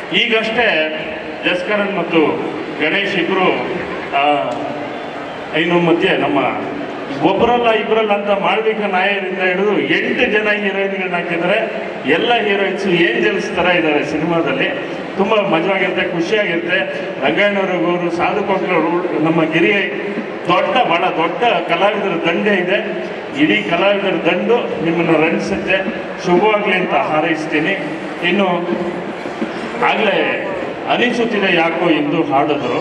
ಈಗಷ್ಟೇ ಜಸ್ಕರನ್ ಮತ್ತು ಗಣೇಶ್ ಇಬ್ಬರು ಇನ್ನು ಮಧ್ಯೆ ನಮ್ಮ ಒಬ್ಬರಲ್ಲ ಇಬ್ಬರಲ್ಲ ಅಂತ ಮಾಳ್ವಿಕ ನಾಯರಿಂದ ಹಿಡಿದು 8 ಜನ ಹೀರೋಯಿನ್ಗಳನ್ನ ಹಾಕಿದ್ದಾರೆ. ಎಲ್ಲ ಹೀರೋಯಿನ್ಸು ಏಂಜಲ್ಸ್ ಥರ ಇದ್ದಾರೆ ಸಿನಿಮಾದಲ್ಲಿ. ತುಂಬ ಮಜವಾಗಿರುತ್ತೆ, ಖುಷಿಯಾಗಿರುತ್ತೆ. ರಂಗಾಯಣವ್ರಿಗವರು, ಸಾಧು ಕೋಕಿಲವರು, ನಮ್ಮ ಗಿರಿ ಭಾಳ ದೊಡ್ಡ ಕಲಾವಿದರ ದಂಡೆ ಇದೆ. ಇಡೀ ಕಲಾವಿದರ ದಂಡು ನಿಮ್ಮನ್ನು ರಂಜಿಸುತ್ತೆ. ಶುಭವಾಗಲಿ ಅಂತ ಹಾರೈಸ್ತೀನಿ. ಇನ್ನು ಆಗಲೇ ಅನಿಸುತ್ತಿದೆ ಯಾಕೋ ಎಂದು ಹಾಡಿದ್ರು.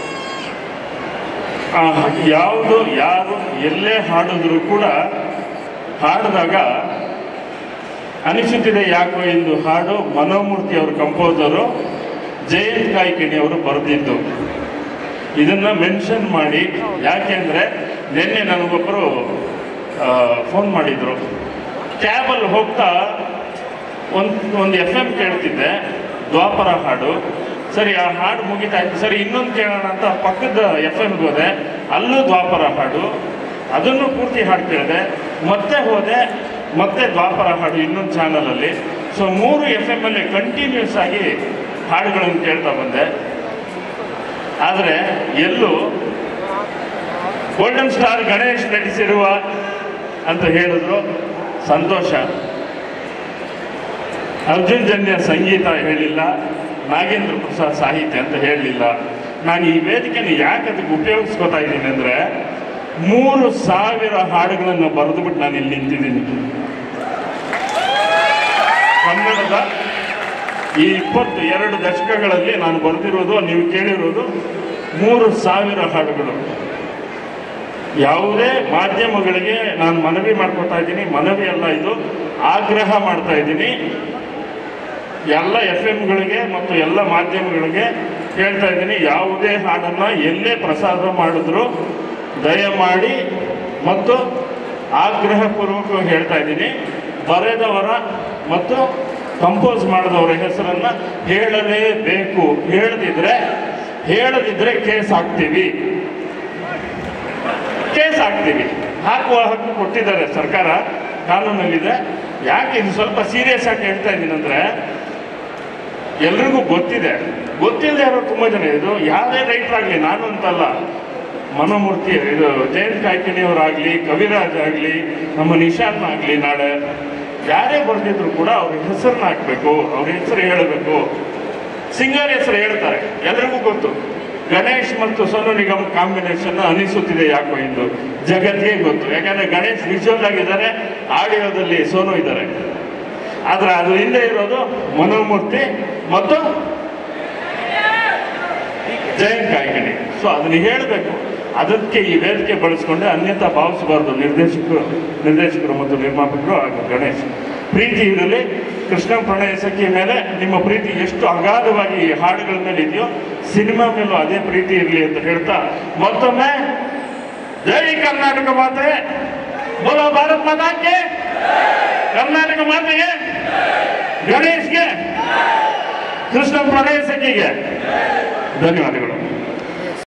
ಯಾರು ಎಲ್ಲೇ ಹಾಡಿದ್ರು ಕೂಡ ಹಾಡಿದಾಗ ಅನಿಸುತ್ತಿದೆ ಯಾಕೋ ಎಂದು ಹಾಡು ಮನೋಮೂರ್ತಿ ಅವರು ಕಂಪೋಸರು, ಜಯಂತ್ ಕಾಯ್ಕಿಣಿ ಅವರು ಬರೆದಿದ್ದು. ಇದನ್ನು ಮೆನ್ಷನ್ ಮಾಡಿ, ಯಾಕೆಂದರೆ ನಿನ್ನೆ ನನಗೊಬ್ಬರು ಫೋನ್ ಮಾಡಿದರು. ಕ್ಯಾಬಲ್ಲಿ ಹೋಗ್ತಾ ಒಂದು FM ಕೇಳ್ತಿದ್ದೆ, ದ್ವಾಪರ ಹಾಡು. ಸರಿ, ಆ ಹಾಡು ಮುಗಿತಾಯ್ತು. ಸರಿ, ಇನ್ನೊಂದು ಕೇಳೋಣ ಅಂತ ಪಕ್ಕದ FMಗೆ ಹೋದೆ, ಅಲ್ಲೂ ದ್ವಾಪರ ಹಾಡು. ಅದನ್ನು ಪೂರ್ತಿ ಹಾಡು ಕೇಳಿದೆ. ಮತ್ತೆ ಹೋದೆ, ಮತ್ತೆ ದ್ವಾಪರ ಹಾಡು ಇನ್ನೊಂದು ಚಾನಲಲ್ಲಿ. ಸೊ 3 FM ಕಂಟಿನ್ಯೂಸ್ ಆಗಿ ಹಾಡುಗಳನ್ನು ಕೇಳ್ತಾ ಬಂದೆ. ಆದರೆ ಎಲ್ಲೂ ಗೋಲ್ಡನ್ ಸ್ಟಾರ್ ಗಣೇಶ್ ನಟಿಸಿರುವ ಅಂತ ಹೇಳಿದ್ರು. ಸಂತೋಷ. ಅರ್ಜುನ್ ಜನ್ಯ ಸಂಗೀತ ಹೇಳಿಲ್ಲ, ನಾಗೇಂದ್ರ ಪ್ರಸಾದ್ ಸಾಹಿತ್ಯ ಅಂತ ಹೇಳಲಿಲ್ಲ. ನಾನು ಈ ವೇದಿಕೆನ ಯಾಕೆ ಅದಕ್ಕೆ ಉಪಯೋಗಿಸ್ಕೊತಾ ಇದ್ದೀನಿ ಅಂದರೆ, 3000 ಹಾಡುಗಳನ್ನು ಬರೆದುಬಿಟ್ಟು ನಾನು ಇಲ್ಲಿ ನಿಂತಿದ್ದೀನಿ. ಕನ್ನಡದ ಈ 22 ದಶಕಗಳಲ್ಲಿ ನಾನು ಬರೆದಿರೋದು, ನೀವು ಕೇಳಿರೋದು 3000 ಹಾಡುಗಳು. ಯಾವುದೇ ಮಾಧ್ಯಮಗಳಿಗೆ ನಾನು ಮನವಿ ಮಾಡ್ಕೊತಾ ಇದ್ದೀನಿ. ಮನವಿ ಅಲ್ಲ, ಇದು ಆಗ್ರಹ ಮಾಡ್ತಾ ಇದ್ದೀನಿ. ಎಲ್ಲ FMಗಳಿಗೆ ಮತ್ತು ಎಲ್ಲ ಮಾಧ್ಯಮಗಳಿಗೆ ಹೇಳ್ತಾ ಇದ್ದೀನಿ, ಯಾವುದೇ ಹಾಡನ್ನು ಎಲ್ಲೇ ಪ್ರಸಾರ ಮಾಡಿದ್ರು ದಯಮಾಡಿ ಮತ್ತು ಆಗ್ರಹಪೂರ್ವಕವಾಗಿ ಹೇಳ್ತಾ ಇದ್ದೀನಿ, ಬರೆದವರ ಮತ್ತು ಕಂಪೋಸ್ ಮಾಡಿದವರ ಹೆಸರನ್ನು ಹೇಳಲೇಬೇಕು. ಹೇಳದಿದ್ರೆ ಕೇಸ್ ಹಾಕ್ತೀವಿ. ಹಾಕುವ ಹಕ್ಕು ಕೊಟ್ಟಿದ್ದಾರೆ ಸರ್ಕಾರ, ಕಾನೂನಲ್ಲಿದೆ. ಯಾಕೆ ಇದು ಸ್ವಲ್ಪ ಸೀರಿಯಸ್ ಆಗಿ ಹೇಳ್ತಾ ಇದ್ದೀನಿ ಅಂದರೆ, ಎಲ್ರಿಗೂ ಗೊತ್ತಿಲ್ಲದೆ ಇರೋ ತುಂಬ ಜನ. ಇದು ಯಾವುದೇ ರೈಟರ್ ಆಗಲಿ, ನಾನು ಅಂತಲ್ಲ, ಮನೋಮೂರ್ತಿ ಇದು ಜಯಂತ್ ಕಾಯ್ಕಿಣಿಯವರಾಗಲಿ, ಕವಿರಾಜ್ ಆಗಲಿ, ನಮ್ಮ ನಿಶಾನ್ ಆಗಲಿ, ನಾಳೆ ಯಾರೇ ಬರೆದಿದ್ರು ಕೂಡ ಅವ್ರ ಹೆಸರನ್ನ ಹಾಕಬೇಕು, ಅವ್ರ ಹೆಸರು ಹೇಳಬೇಕು. ಸಿಂಗರ್ ಹೆಸರು ಹೇಳ್ತಾರೆ, ಎಲ್ರಿಗೂ ಗೊತ್ತು. ಗಣೇಶ್ ಮತ್ತು ಸೋನು ನಿಗಮ್ ಕಾಂಬಿನೇಷನ್ ಅನಿಸುತ್ತಿದೆ ಯಾಕೋ ಎಂದು ಜಗತ್ತಿಗೆ ಗೊತ್ತು. ಯಾಕಂದರೆ ಗಣೇಶ್ ವಿಜುವಲ್ ಆಗಿದ್ದಾರೆ, ಆಡಿಯೋದಲ್ಲಿ ಸೋನು ಇದ್ದಾರೆ. ಆದರೆ ಅದು ಹಿಂದೆ ಇರೋದು ಮನೋಮೂರ್ತಿ ಮತ್ತು ಜಯಂತ್ ಕಾಯ್ಕಿಣಿ. ಸೊ ಅದನ್ನು ಹೇಳಬೇಕು. ಅದಕ್ಕೆ ಈ ವೇದಿಕೆ ಬಳಸ್ಕೊಂಡೆ, ಅನ್ಯತಾ ಭಾವಿಸಬಾರ್ದು ನಿರ್ದೇಶಕರು ಮತ್ತು ನಿರ್ಮಾಪಕರು ಹಾಗೂ ಗಣೇಶ್. ಪ್ರೀತಿ ಇರಲಿ. ಕೃಷ್ಣ ಪ್ರಣಯ ಸಖಿ ಮೇಲೆ ನಿಮ್ಮ ಪ್ರೀತಿ ಎಷ್ಟು ಅಗಾಧವಾಗಿ ಈ ಹಾಡುಗಳ ಮೇಲೆ ಇದೆಯೋ, ಸಿನಿಮಾ ಮೇಲೂ ಅದೇ ಪ್ರೀತಿ ಇರಲಿ ಅಂತ ಹೇಳ್ತಾ ಮತ್ತೊಮ್ಮೆ ಜೈ ಕರ್ನಾಟಕ ಮಾತೆ, ಬೋಲೋ ಭಾರತ್ ಮಾತಾಕ್ಕೆ, ಕರ್ನಾಟಕ ಮಾತೆಗೆ, ಗಣೇಶ್ಗೆ, ಕೃಷ್ಣ ಪ್ರಣಯ ಸಖಿಗೆ ಧನ್ಯವಾದಗಳು.